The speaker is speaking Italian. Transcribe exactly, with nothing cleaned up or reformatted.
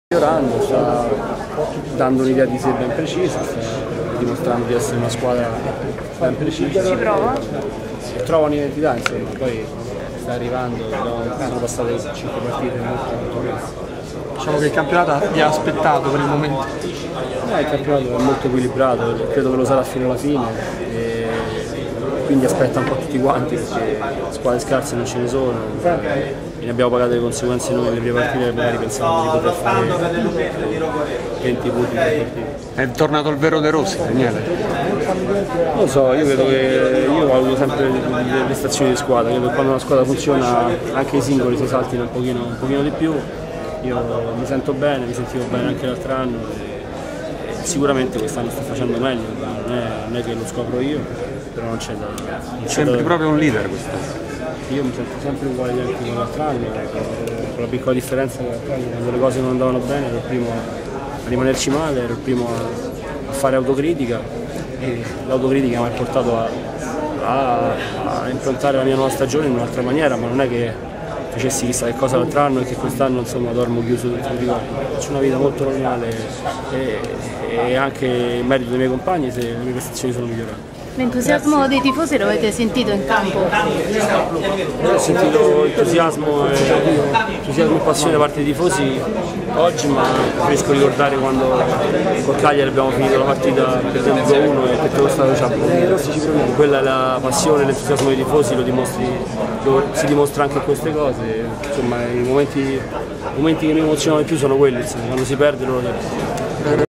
Migliorando, sta dando un'idea di sé ben precisa, sta dimostrando di essere una squadra ben precisa. Ci prova? Trova un'identità, insomma, poi sta arrivando, sono passate cinque partite molto molto bene. Diciamo che il campionato vi ha aspettato per il momento. Eh, il campionato è molto equilibrato, credo che lo sarà fino alla fine, e quindi aspetta un po' tutti quanti perché squadre scarse non ce ne sono. E ne abbiamo pagato le conseguenze noi nelle prime partite, magari pensavamo di poter fare venti punti per partita. È tornato il vero De Rossi, Daniele? Non lo so, io credo che io valuto sempre le, le prestazioni di squadra, credo che quando una squadra funziona anche i singoli si esaltino un pochino, un pochino di più. Io mi sento bene, mi sentivo bene anche l'altro anno e, e sicuramente quest'anno sto facendo meglio, non è, non è che lo scopro io, però non c'è da dire. Sembri proprio un leader quest'anno. Io mi sento sempre uguale anche con l'altro anno, con la piccola differenza che l'altro anno quando le cose non andavano bene ero il primo a rimanerci male, ero il primo a, a fare autocritica e l'autocritica mi ha portato a, a, a improntare la mia nuova stagione in un'altra maniera, ma non è che facessi chissà che cosa l'altro anno e che quest'anno insomma dormo chiuso dentro il rigore. Faccio una vita molto normale e, e anche in merito ai miei compagni se le mie prestazioni sono migliorate. L'entusiasmo dei tifosi lo avete sentito in campo? Ho sentito entusiasmo e, entusiasmo e passione da parte dei tifosi oggi, ma preferisco ricordare quando col Cagliari abbiamo finito la partita perdendo due a uno e tutto lo stato ci ha applaudito. Quella è la passione e l'entusiasmo dei tifosi, lo dimostri, lo, si dimostra anche in queste cose. Insomma, i momenti, i momenti che mi emozionano di più sono quelli, insomma, quando si perde loro.